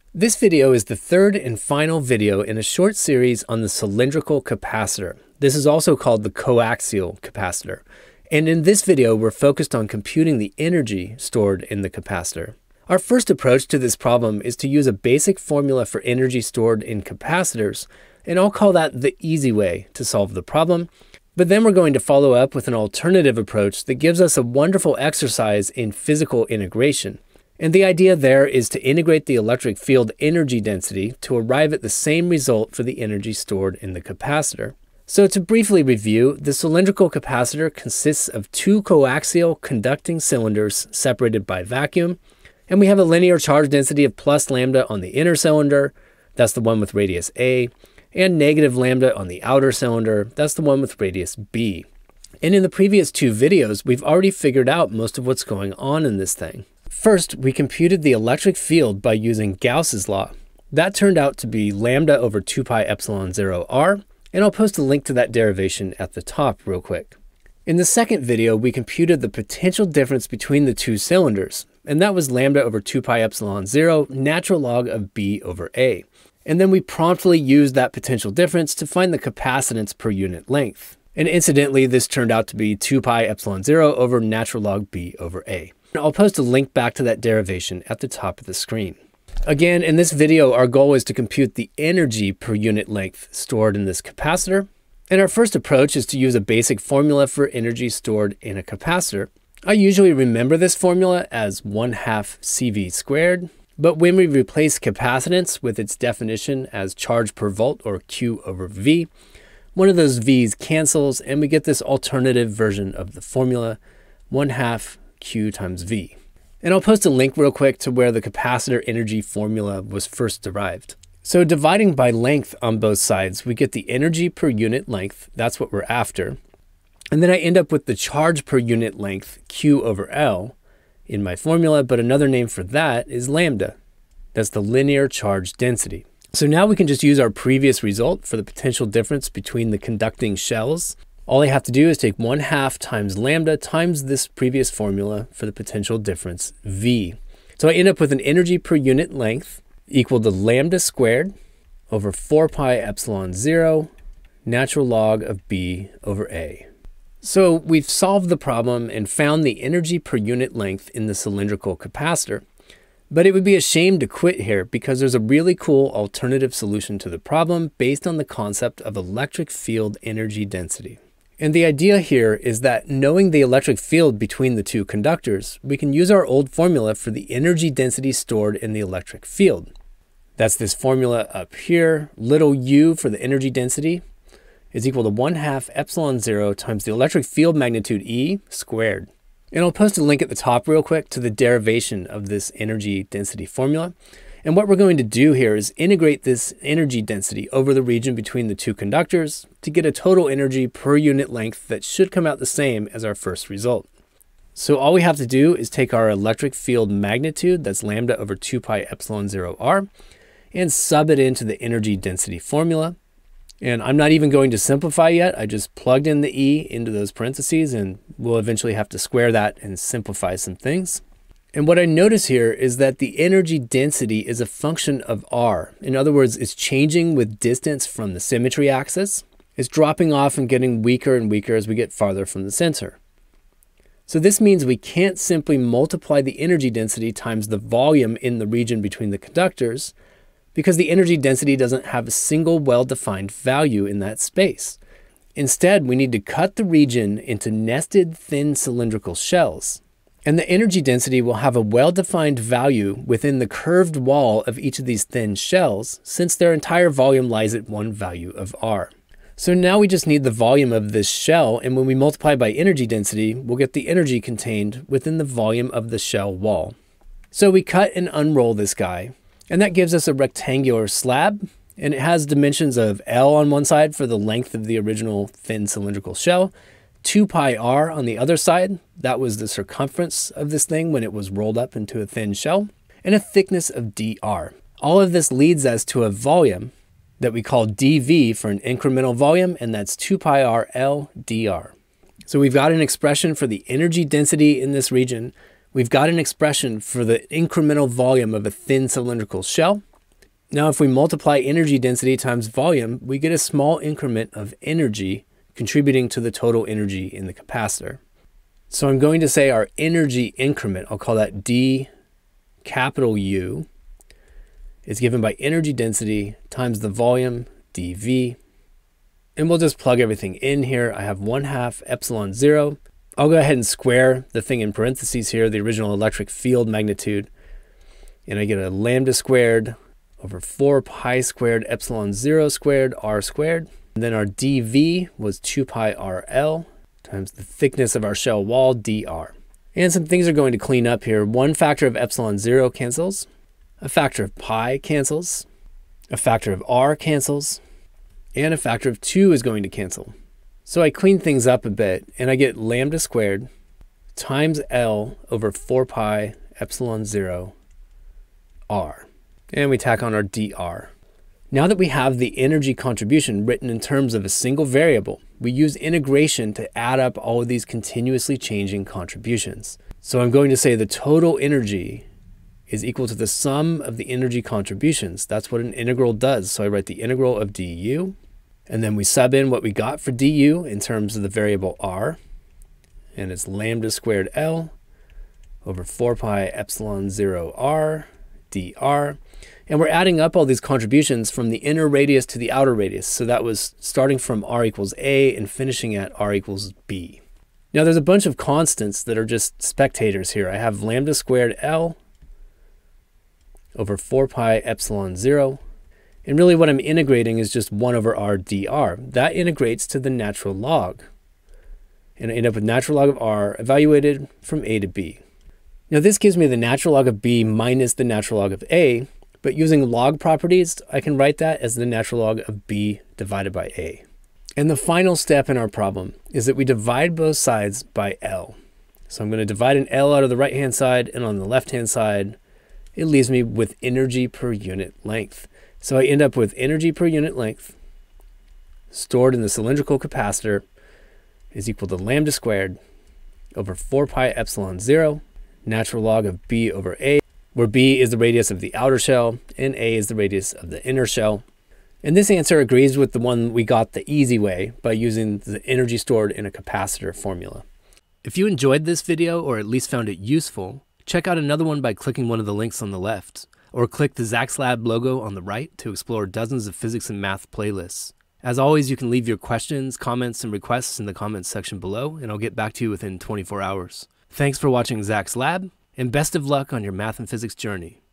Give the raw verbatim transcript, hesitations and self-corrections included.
This video is the third and final video in a short series on the cylindrical capacitor. This is also called the coaxial capacitor. And in this video, we're focused on computing the energy stored in the capacitor. Our first approach to this problem is to use a basic formula for energy stored in capacitors, and I'll call that the easy way to solve the problem. But then we're going to follow up with an alternative approach that gives us a wonderful exercise in physical integration. And the idea there is to integrate the electric field energy density to arrive at the same result for the energy stored in the capacitor. So to briefly review, the cylindrical capacitor consists of two coaxial conducting cylinders separated by vacuum, and we have a linear charge density of plus lambda on the inner cylinder, that's the one with radius A, and negative lambda on the outer cylinder, that's the one with radius B. And in the previous two videos, we've already figured out most of what's going on in this thing. First, we computed the electric field by using Gauss's law. That turned out to be lambda over two pi epsilon zero r, and I'll post a link to that derivation at the top real quick. In the second video, we computed the potential difference between the two cylinders, and that was lambda over two pi epsilon zero natural log of B over A. And then we promptly used that potential difference to find the capacitance per unit length. And incidentally, this turned out to be two pi epsilon zero over natural log B over A. I'll post a link back to that derivation at the top of the screen. Again, in this video, our goal is to compute the energy per unit length stored in this capacitor. And our first approach is to use a basic formula for energy stored in a capacitor. I usually remember this formula as one half C V squared, but when we replace capacitance with its definition as charge per volt or Q over V, one of those V's cancels and we get this alternative version of the formula, one half Q times V. And I'll post a link real quick to where the capacitor energy formula was first derived. So dividing by length on both sides, we get the energy per unit length, that's what we're after. And then I end up with the charge per unit length, Q over L, in my formula, but another name for that is lambda. That's the linear charge density. So now we can just use our previous result for the potential difference between the conducting shells. All I have to do is take one half times lambda times this previous formula for the potential difference V. So I end up with an energy per unit length equal to lambda squared over four pi epsilon zero natural log of B over A. So we've solved the problem and found the energy per unit length in the cylindrical capacitor. But it would be a shame to quit here because there's a really cool alternative solution to the problem based on the concept of electric field energy density. And the idea here is that knowing the electric field between the two conductors, we can use our old formula for the energy density stored in the electric field. That's this formula up here, little u for the energy density is equal to one half epsilon zero times the electric field magnitude E squared. And I'll post a link at the top real quick to the derivation of this energy density formula. And what we're going to do here is integrate this energy density over the region between the two conductors to get a total energy per unit length that should come out the same as our first result. So all we have to do is take our electric field magnitude, that's lambda over two pi epsilon zero r, and sub it into the energy density formula. And I'm not even going to simplify yet. I just plugged in the E into those parentheses and we'll eventually have to square that and simplify some things. And what I notice here is that the energy density is a function of R. In other words, it's changing with distance from the symmetry axis. It's dropping off and getting weaker and weaker as we get farther from the center. So this means we can't simply multiply the energy density times the volume in the region between the conductors because the energy density doesn't have a single well-defined value in that space. Instead, we need to cut the region into nested thin cylindrical shells. And the energy density will have a well-defined value within the curved wall of each of these thin shells, since their entire volume lies at one value of R. So now we just need the volume of this shell, and when we multiply by energy density, we'll get the energy contained within the volume of the shell wall. So we cut and unroll this guy, and that gives us a rectangular slab, and it has dimensions of L on one side for the length of the original thin cylindrical shell, two pi r on the other side, that was the circumference of this thing when it was rolled up into a thin shell, and a thickness of dr. All of this leads us to a volume that we call dV for an incremental volume, and that's two pi r L dr. So we've got an expression for the energy density in this region, we've got an expression for the incremental volume of a thin cylindrical shell, Now, if we multiply energy density times volume, we get a small increment of energy contributing to the total energy in the capacitor. So I'm going to say our energy increment, I'll call that D capital U, is given by energy density times the volume, dV. And we'll just plug everything in here. I have one half epsilon zero. I'll go ahead and square the thing in parentheses here, the original electric field magnitude. And I get a lambda squared over four pi squared epsilon zero squared r squared. And then our dV was two pi R L times the thickness of our shell wall, dr. And some things are going to clean up here. One factor of epsilon zero cancels. A factor of pi cancels. A factor of r cancels. And a factor of two is going to cancel. So I clean things up a bit, and I get lambda squared times L over four pi epsilon zero r. And we tack on our dr. Now that we have the energy contribution written in terms of a single variable, we use integration to add up all of these continuously changing contributions. So I'm going to say the total energy is equal to the sum of the energy contributions. That's what an integral does. So I write the integral of du, and then we sub in what we got for du in terms of the variable r, and it's lambda squared L over four pi epsilon zero r dr. And we're adding up all these contributions from the inner radius to the outer radius. So that was starting from r equals a and finishing at r equals b. Now there's a bunch of constants that are just spectators here. I have lambda squared L over four pi epsilon zero. And really what I'm integrating is just one over r dr. That integrates to the natural log. And I end up with natural log of r evaluated from a to b. Now this gives me the natural log of b minus the natural log of a. But using log properties, I can write that as the natural log of b divided by a. And the final step in our problem is that we divide both sides by L. So I'm going to divide an L out of the right-hand side, and on the left-hand side, it leaves me with energy per unit length. So I end up with energy per unit length stored in the cylindrical capacitor is equal to lambda squared over four pi epsilon zero, natural log of b over a, where b is the radius of the outer shell and a is the radius of the inner shell. And this answer agrees with the one we got the easy way by using the energy stored in a capacitor formula. If you enjoyed this video or at least found it useful, check out another one by clicking one of the links on the left, or click the Zach's Lab logo on the right to explore dozens of physics and math playlists. As always, you can leave your questions, comments, and requests in the comments section below, and I'll get back to you within twenty-four hours. Thanks for watching Zach's Lab, and best of luck on your math and physics journey.